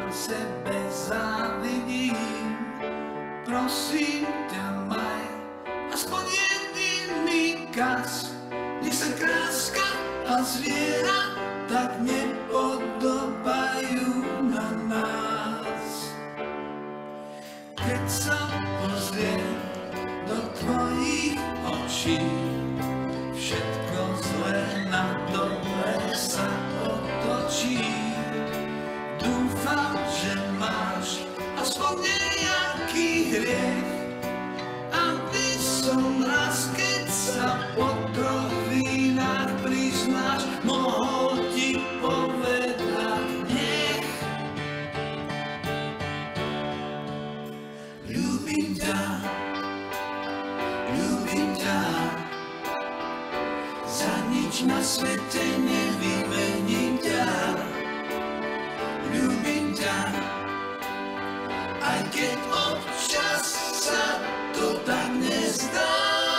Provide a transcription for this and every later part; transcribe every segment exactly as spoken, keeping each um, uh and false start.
sám sebe závidím. Prosím ťa, maj aspoň jediný kas, nech sa kráska a zviera tak nepodobajú na nás. Keď sa pozriem do tvojich očí, všetko zlé na dobre sa otočí. Dúfam, že máš aspoň nejaký hriech, aby som raz, keď sa po troch vínach priznáš, mohol ti povedať nech. Ľúbim ťa, ľúbim ťa, za nič na svete nevymením ťa. Ľúbim ťa, aj keď občas sa to tak nezdá.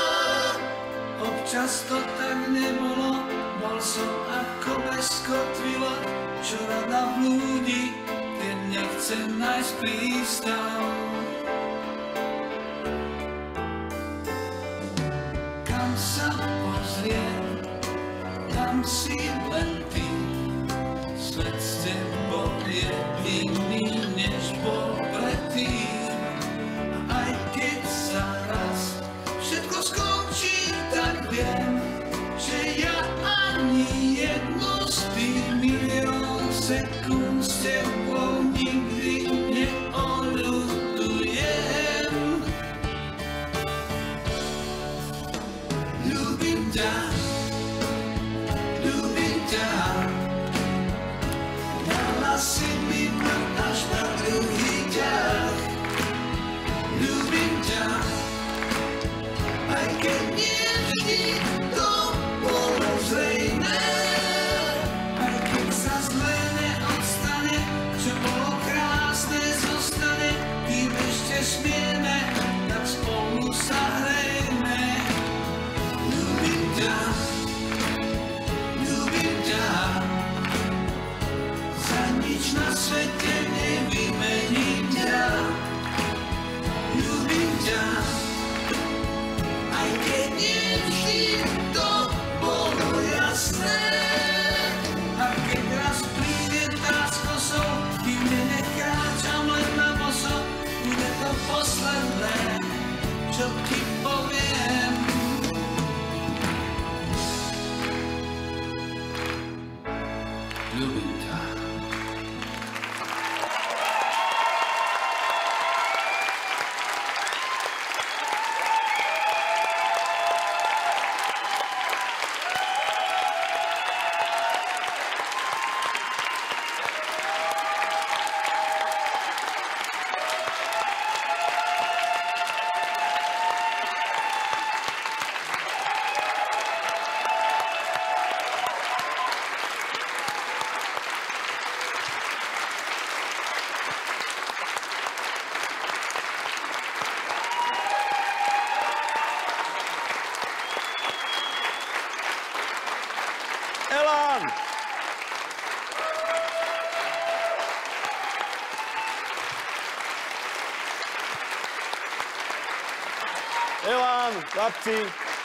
Občas to tak nebolo, bol som ako bezkotvilo, čo rada blúdi, keď nechce nájsť prístav. Kam sa pozriem, tam si len ty. Svet s tebou je iný, než bol predtým. A aj keď sa raz všetko skončí, tak viem, že ja ani jednu z tých milión sekúnd s tebou nikdy neoľutujem. Ľúbim ťa, ľúbim ťa, dala si mi prd až na druhý ťah. Ľúbim ťa, aj keď nie vždy to bolo zrejmé. Aj keď sa zlé neodstane, čo bolo krásne zostane, kým ešte smieme, tak spolu sa hrejme. Ľúbim ťa, ľúbim ťa, za nič na svete nevymením ťa. Ľúbim ťa, aj keď nie vždy to bolo jasné. A keď raz príde tá s kosou, kým nenecháčam len na boso, bude to posledné, čo ti poviem. Ľúbim ťa. Elán! Elán, chlapci!